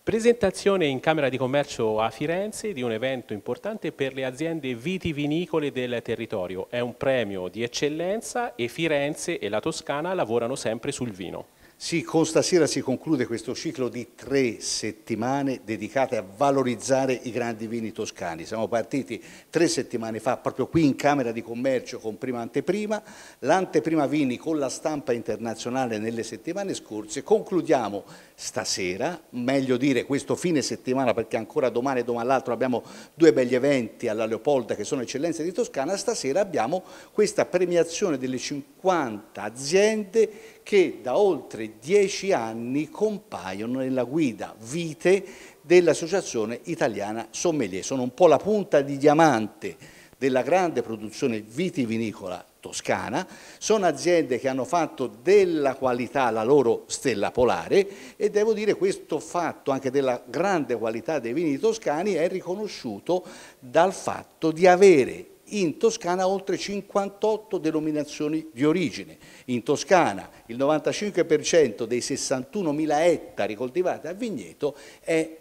Presentazione in Camera di Commercio a Firenze di un evento importante per le aziende vitivinicole del territorio. È un premio di eccellenza e Firenze e la Toscana lavorano sempre sul vino. Sì, con stasera si conclude questo ciclo di 3 settimane dedicate a valorizzare i grandi vini toscani. Siamo partiti 3 settimane fa proprio qui in Camera di Commercio con prima anteprima, l'anteprima vini con la stampa internazionale nelle settimane scorse. Concludiamo stasera, meglio dire questo fine settimana perché ancora domani e domani l'altro abbiamo 2 begli eventi alla Leopolda che sono eccellenze di Toscana. Stasera abbiamo questa premiazione delle 50 aziende che da oltre 10 anni compaiono nella guida vite dell'Associazione Italiana Sommelier. Sono un po' la punta di diamante della grande produzione vitivinicola toscana, sono aziende che hanno fatto della qualità la loro stella polare e devo dire questo fatto anche della grande qualità dei vini toscani è riconosciuto dal fatto di avere in Toscana oltre 58 denominazioni di origine. In Toscana il 95% dei 61.000 ettari coltivati a vigneto è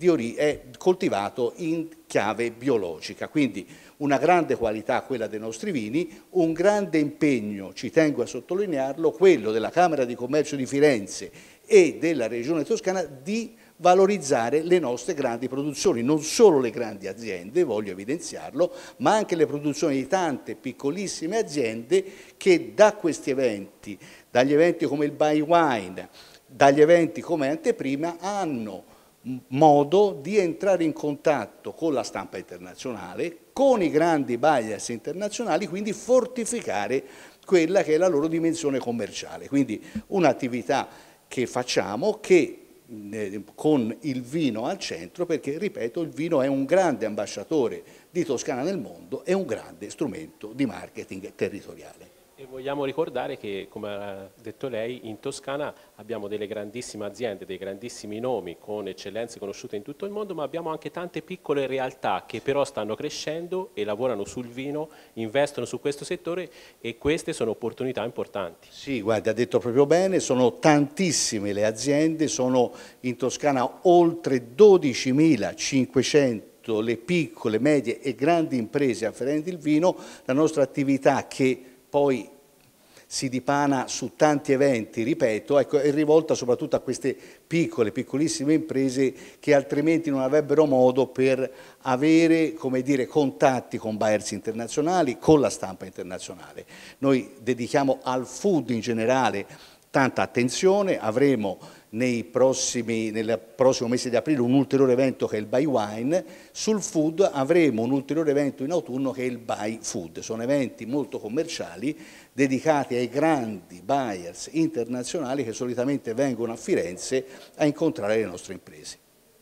coltivato in chiave biologica, quindi una grande qualità quella dei nostri vini, un grande impegno, ci tengo a sottolinearlo, quello della Camera di Commercio di Firenze e della Regione Toscana di valorizzare le nostre grandi produzioni, non solo le grandi aziende, voglio evidenziarlo, ma anche le produzioni di tante piccolissime aziende che da questi eventi, dagli eventi come il Buy Wine, dagli eventi come Anteprima, hanno modo di entrare in contatto con la stampa internazionale, con i grandi buyers internazionali, quindi fortificare quella che è la loro dimensione commerciale. Quindi un'attività che facciamo che con il vino al centro, perché, ripeto, il vino è un grande ambasciatore di Toscana nel mondo e un grande strumento di marketing territoriale. E vogliamo ricordare che, come ha detto lei, in Toscana abbiamo delle grandissime aziende, dei grandissimi nomi con eccellenze conosciute in tutto il mondo, ma abbiamo anche tante piccole realtà che però stanno crescendo e lavorano sul vino, investono su questo settore e queste sono opportunità importanti. Sì, guarda, ha detto proprio bene, sono tantissime le aziende, sono in Toscana oltre 12.500 le piccole, medie e grandi imprese afferenti il vino, la nostra attività che poi si dipana su tanti eventi, ripeto, ecco, è rivolta soprattutto a queste piccole, piccolissime imprese che altrimenti non avrebbero modo per avere, come dire, contatti con buyers internazionali, con la stampa internazionale. Noi dedichiamo al food in generale tanta attenzione, avremo nel prossimo mese di aprile un ulteriore evento che è il Buy Wine, sul food avremo un ulteriore evento in autunno che è il Buy Food, sono eventi molto commerciali dedicati ai grandi buyers internazionali che solitamente vengono a Firenze a incontrare le nostre imprese.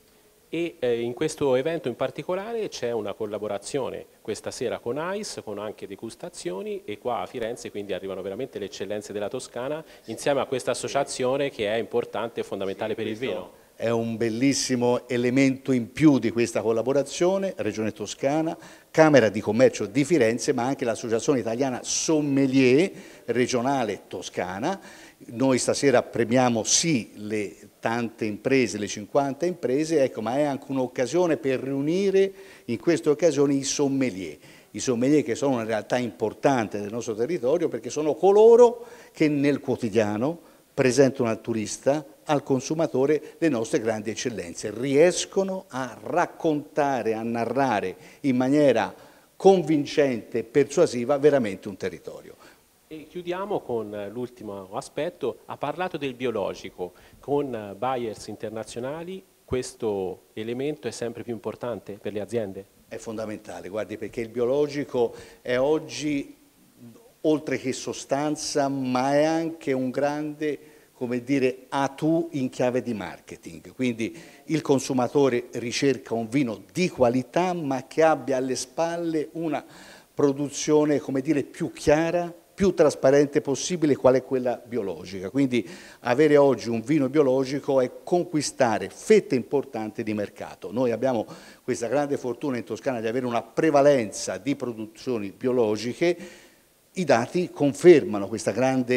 E in questo evento in particolare c'è una collaborazione questa sera con AIS, con anche degustazioni e qua a Firenze quindi arrivano veramente le eccellenze della Toscana insieme a questa associazione che è importante e fondamentale per il vino. È un bellissimo elemento in più di questa collaborazione, Regione Toscana, Camera di Commercio di Firenze, ma anche l'Associazione Italiana Sommelier regionale toscana. Noi stasera premiamo sì le tante imprese, le 50 imprese, ecco, ma è anche un'occasione per riunire in queste occasioni i sommelier che sono una realtà importante del nostro territorio perché sono coloro che nel quotidiano presentano al turista, al consumatore, le nostre grandi eccellenze, riescono a raccontare, a narrare in maniera convincente e persuasiva veramente un territorio. E chiudiamo con l'ultimo aspetto, ha parlato del biologico, con buyers internazionali questo elemento è sempre più importante per le aziende? È fondamentale, guardi, perché il biologico è oggi oltre che sostanza, ma è anche un grande, come dire, atu in chiave di marketing. Quindi il consumatore ricerca un vino di qualità, ma che abbia alle spalle una produzione, come dire, più chiara, più trasparente possibile, qual è quella biologica. Quindi avere oggi un vino biologico è conquistare fette importanti di mercato. Noi abbiamo questa grande fortuna in Toscana di avere una prevalenza di produzioni biologiche. I dati confermano questa grande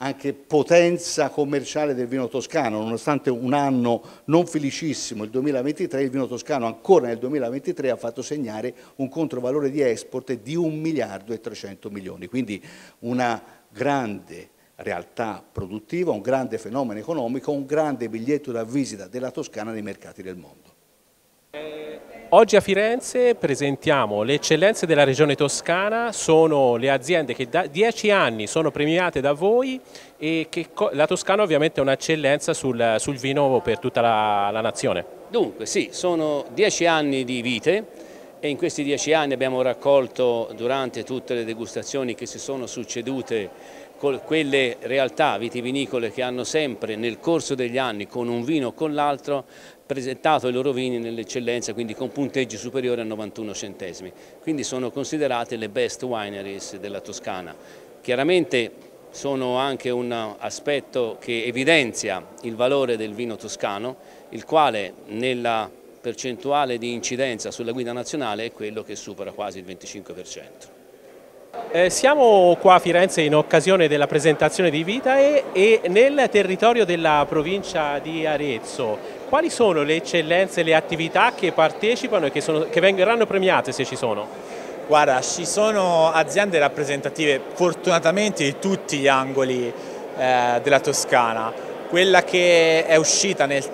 anche potenza commerciale del vino toscano, nonostante un anno non felicissimo, il 2023, il vino toscano ancora nel 2023 ha fatto segnare un controvalore di export di 1 miliardo e 300 milioni, quindi una grande realtà produttiva, un grande fenomeno economico, un grande biglietto da visita della Toscana nei mercati del mondo. Oggi a Firenze presentiamo le eccellenze della regione toscana, sono le aziende che da 10 anni sono premiate da voi e che la Toscana ovviamente è un'eccellenza sul vino per tutta la nazione. Dunque sì, sono 10 anni di vite e in questi 10 anni abbiamo raccolto durante tutte le degustazioni che si sono succedute quelle realtà vitivinicole che hanno sempre nel corso degli anni con un vino o con l'altro presentato i loro vini nell'eccellenza, quindi con punteggi superiori a 91 centesimi, quindi sono considerate le best wineries della Toscana. Chiaramente sono anche un aspetto che evidenzia il valore del vino toscano, il quale nella percentuale di incidenza sulla guida nazionale è quello che supera quasi il 25%. Siamo qua a Firenze in occasione della presentazione di Vitae e nel territorio della provincia di Arezzo. Quali sono le eccellenze e le attività che partecipano e che verranno premiate se ci sono? Guarda, ci sono aziende rappresentative fortunatamente di tutti gli angoli della Toscana. Quella che è uscita nel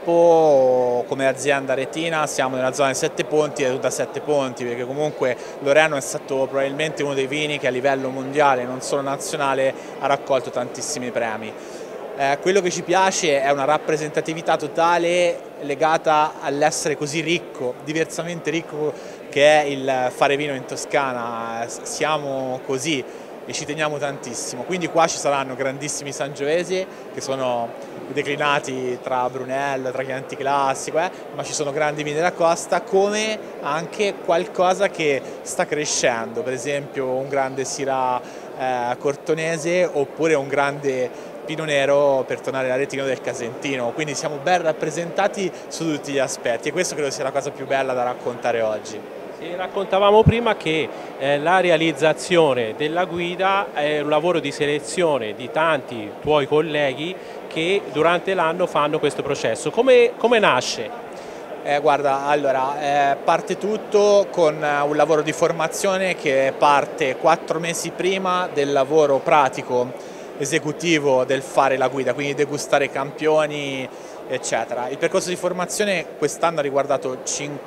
tempo come azienda retina, siamo nella zona dei Sette Ponti, è tutta Sette Ponti, perché comunque Loreno è stato probabilmente uno dei vini che a livello mondiale, non solo nazionale, ha raccolto tantissimi premi. Quello che ci piace è una rappresentatività totale legata all'essere così ricco, diversamente ricco che è il fare vino in Toscana, siamo così e ci teniamo tantissimo, quindi qua ci saranno grandissimi sangiovesi che sono declinati tra Brunello, tra Chianti Classico, ma ci sono grandi vini della costa come anche qualcosa che sta crescendo, per esempio un grande Syrah cortonese oppure un grande Pinot Nero per tornare all'Aretino del Casentino, quindi siamo ben rappresentati su tutti gli aspetti e questo credo sia la cosa più bella da raccontare oggi. E raccontavamo prima che la realizzazione della guida è un lavoro di selezione di tanti tuoi colleghi che durante l'anno fanno questo processo. Come nasce? Guarda, allora, parte tutto con un lavoro di formazione che parte 4 mesi prima del lavoro pratico esecutivo del fare la guida, quindi degustare campioni, eccetera. Il percorso di formazione quest'anno ha riguardato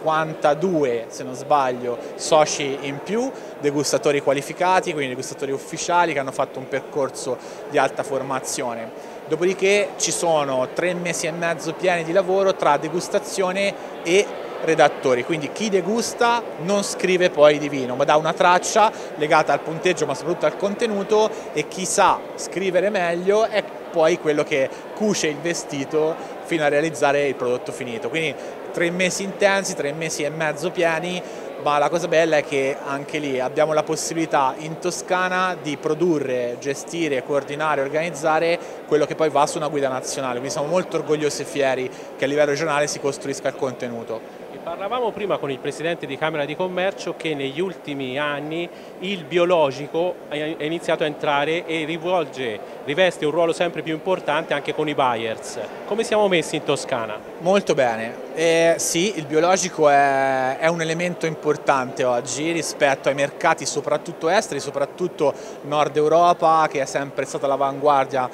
52, se non sbaglio, soci in più, degustatori qualificati, quindi degustatori ufficiali che hanno fatto un percorso di alta formazione. Dopodiché ci sono 3 mesi e mezzo pieni di lavoro tra degustazione e redattori, quindi chi degusta non scrive poi di vino, ma dà una traccia legata al punteggio ma soprattutto al contenuto, e chi sa scrivere meglio è poi quello che cuce il vestito fino a realizzare il prodotto finito. Quindi 3 mesi intensi, 3 mesi e mezzo pieni, ma la cosa bella è che anche lì abbiamo la possibilità in Toscana di produrre, gestire, coordinare, organizzare quello che poi va su una guida nazionale, quindi siamo molto orgogliosi e fieri che a livello regionale si costruisca il contenuto. Parlavamo prima con il Presidente di Camera di Commercio che negli ultimi anni il biologico è iniziato a entrare e riveste un ruolo sempre più importante anche con i buyers. Come siamo messi in Toscana? Molto bene, sì, il biologico è un elemento importante oggi rispetto ai mercati soprattutto esteri, soprattutto Nord Europa, che è sempre stata all'avanguardia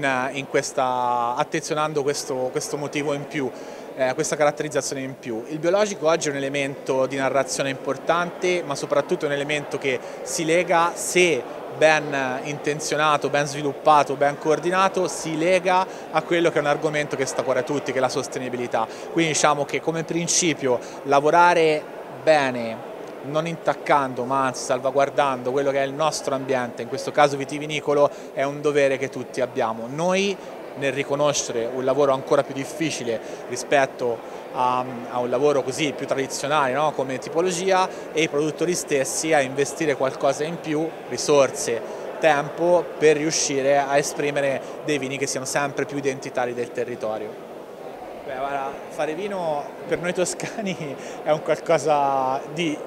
attenzionando questo motivo in più. Questa caratterizzazione in più. Il biologico oggi è un elemento di narrazione importante, ma soprattutto un elemento che si lega, se ben intenzionato, ben sviluppato, ben coordinato, si lega a quello che è un argomento che sta a cuore a tutti, che è la sostenibilità. Quindi diciamo che come principio lavorare bene, non intaccando ma anzi salvaguardando quello che è il nostro ambiente, in questo caso vitivinicolo, è un dovere che tutti abbiamo. Noi nel riconoscere un lavoro ancora più difficile rispetto a un lavoro così più tradizionale, no? Come tipologia, e i produttori stessi a investire qualcosa in più, risorse, tempo, per riuscire a esprimere dei vini che siano sempre più identitari del territorio. Beh, guarda, fare vino per noi toscani è un qualcosa di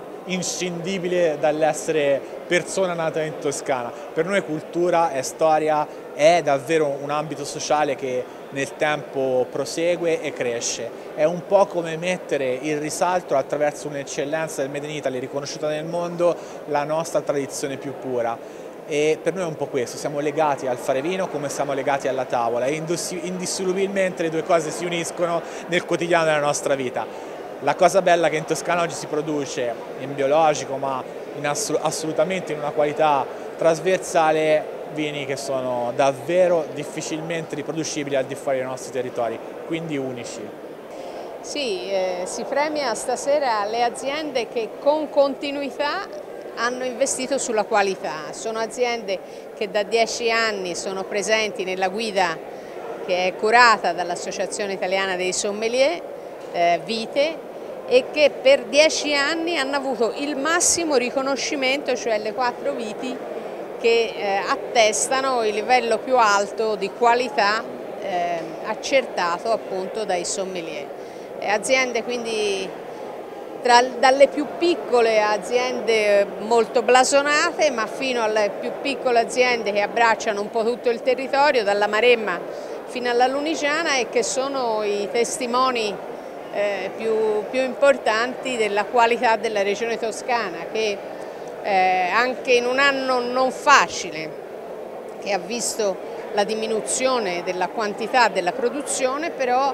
inscindibile dall'essere persona nata in Toscana. Per noi è cultura, è storia, è davvero un ambito sociale che nel tempo prosegue e cresce. È un po' come mettere in risalto, attraverso un'eccellenza del Made in Italy riconosciuta nel mondo, la nostra tradizione più pura. E per noi è un po' questo, siamo legati al fare vino come siamo legati alla tavola e indissolubilmente le due cose si uniscono nel quotidiano della nostra vita. La cosa bella è che in Toscana oggi si produce in biologico, ma assolutamente in una qualità trasversale, vini che sono davvero difficilmente riproducibili al di fuori dei nostri territori, quindi unici. Sì, si premia stasera le aziende che con continuità hanno investito sulla qualità. Sono aziende che da 10 anni sono presenti nella guida che è curata dall'Associazione Italiana dei Sommelier, Vite, e che per 10 anni hanno avuto il massimo riconoscimento, cioè le 4 viti che attestano il livello più alto di qualità accertato appunto dai sommelier. Aziende quindi dalle più piccole aziende molto blasonate, ma fino alle più piccole aziende che abbracciano un po' tutto il territorio, dalla Maremma fino alla Lunigiana, e che sono i testimoni più importanti della qualità della regione toscana, che anche in un anno non facile, che ha visto la diminuzione della quantità della produzione, però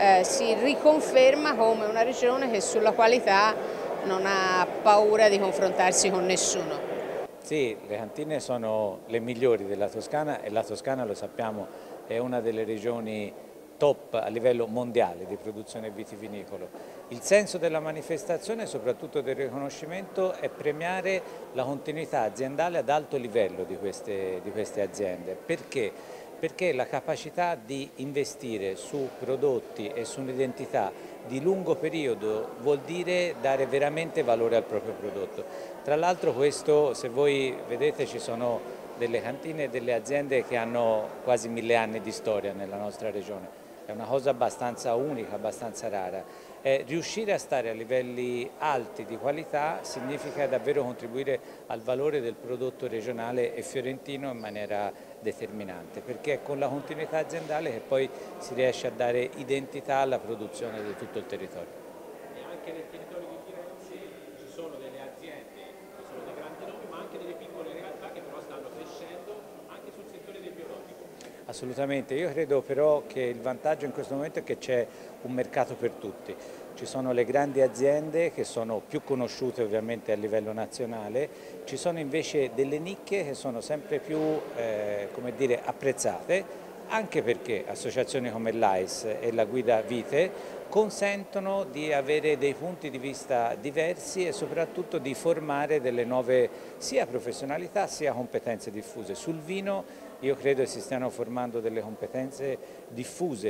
si riconferma come una regione che sulla qualità non ha paura di confrontarsi con nessuno. Sì, le cantine sono le migliori della Toscana e la Toscana, lo sappiamo, è una delle regioni top a livello mondiale di produzione vitivinicolo. Il senso della manifestazione e soprattutto del riconoscimento è premiare la continuità aziendale ad alto livello di queste aziende. Perché? Perché la capacità di investire su prodotti e su un'identità di lungo periodo vuol dire dare veramente valore al proprio prodotto. Tra l'altro questo, se voi vedete, ci sono delle cantine e delle aziende che hanno quasi 1000 anni di storia nella nostra regione. È una cosa abbastanza unica, abbastanza rara. Riuscire a stare a livelli alti di qualità significa davvero contribuire al valore del prodotto regionale e fiorentino in maniera determinante, perché è con la continuità aziendale che poi si riesce a dare identità alla produzione di tutto il territorio. E anche nel territorio di Firenze ci sono delle aziende che sono dei grandi nomi, ma anche delle piccole realtà che però stanno crescendo anche sul settore del biologico. Assolutamente, io credo però che il vantaggio in questo momento è che c'è un mercato per tutti. Ci sono le grandi aziende che sono più conosciute ovviamente a livello nazionale, ci sono invece delle nicchie che sono sempre più come dire, apprezzate, anche perché associazioni come l'AIS e la Guida Vite consentono di avere dei punti di vista diversi e soprattutto di formare delle nuove sia professionalità sia competenze diffuse. Sul vino io credo che si stiano formando delle competenze diffuse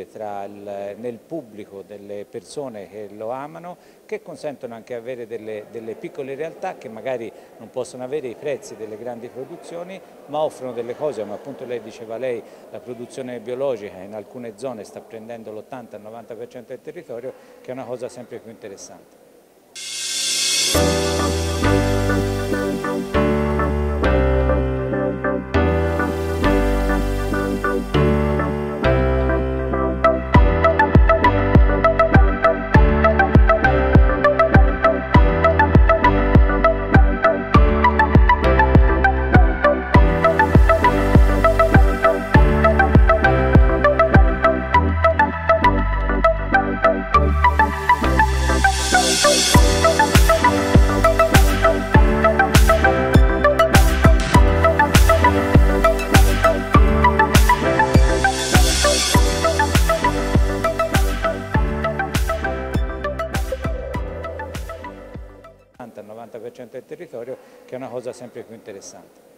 nel pubblico, delle persone che lo amano, che consentono anche di avere delle piccole realtà che magari non possono avere i prezzi delle grandi produzioni, ma offrono delle cose, come appunto lei diceva, la produzione biologica in alcune zone sta prendendo l'80-90% del territorio, che è una cosa sempre più interessante. Il 90% del territorio, che è una cosa sempre più interessante.